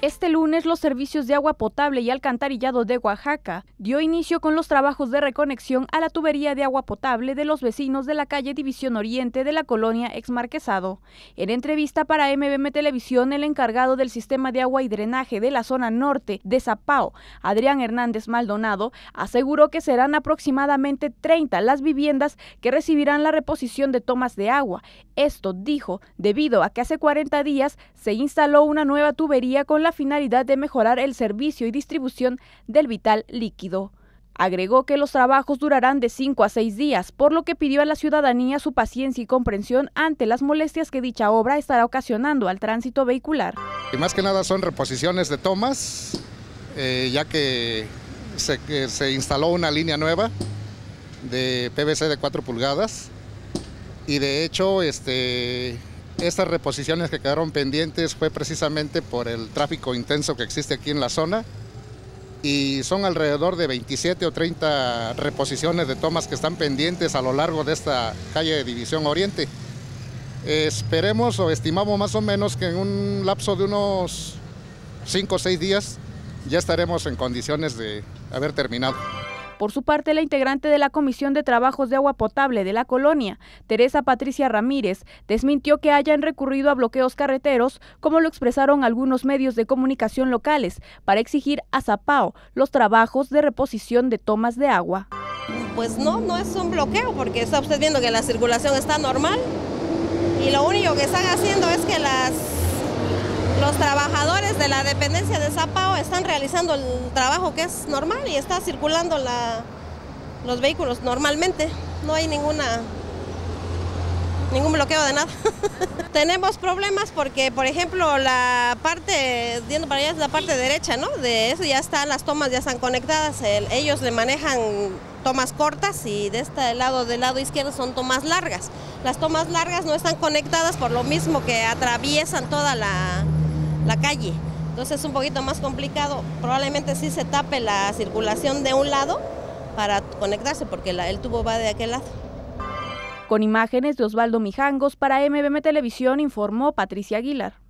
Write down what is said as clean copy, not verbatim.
Este lunes, los servicios de agua potable y alcantarillado de Oaxaca dio inicio con los trabajos de reconexión a la tubería de agua potable de los vecinos de la calle División Oriente de la colonia Exmarquesado. En entrevista para MBM Televisión, el encargado del sistema de agua y drenaje de la zona norte de Zapao, Adrián Hernández Maldonado, aseguró que serán aproximadamente 30 las viviendas que recibirán la reposición de tomas de agua. Esto, dijo, debido a que hace 40 días se instaló una nueva tubería con la finalidad de mejorar el servicio y distribución del vital líquido. Agregó que los trabajos durarán de 5 a 6 días, por lo que pidió a la ciudadanía su paciencia y comprensión ante las molestias que dicha obra estará ocasionando al tránsito vehicular. Y más que nada son reposiciones de tomas, ya que se instaló una línea nueva de PVC de 4 pulgadas y de hecho estas reposiciones que quedaron pendientes fue precisamente por el tráfico intenso que existe aquí en la zona y son alrededor de 27 o 30 reposiciones de tomas que están pendientes a lo largo de esta calle de División Oriente. Esperemos o estimamos más o menos que en un lapso de unos 5 o 6 días ya estaremos en condiciones de haber terminado. Por su parte, la integrante de la Comisión de Trabajos de Agua Potable de la colonia, Teresa Patricia Ramírez, desmintió que hayan recurrido a bloqueos carreteros, como lo expresaron algunos medios de comunicación locales, para exigir a Zapao los trabajos de reposición de tomas de agua. Pues no es un bloqueo, porque está usted viendo que la circulación está normal y lo único que están haciendo es que los trabajadores de la dependencia de Zapao están realizando el trabajo que es normal y está circulando los vehículos normalmente. No hay ningún bloqueo de nada. Tenemos problemas porque, por ejemplo, la parte, yendo para allá es la parte derecha, ¿no? De eso ya están, las tomas ya están conectadas. Ellos le manejan tomas cortas y de este lado, del lado izquierdo, son tomas largas. Las tomas largas no están conectadas por lo mismo que atraviesan toda la calle, entonces es un poquito más complicado, probablemente sí se tape la circulación de un lado para conectarse porque el tubo va de aquel lado. Con imágenes de Osvaldo Mijangos para MBM Televisión informó Patricia Aguilar.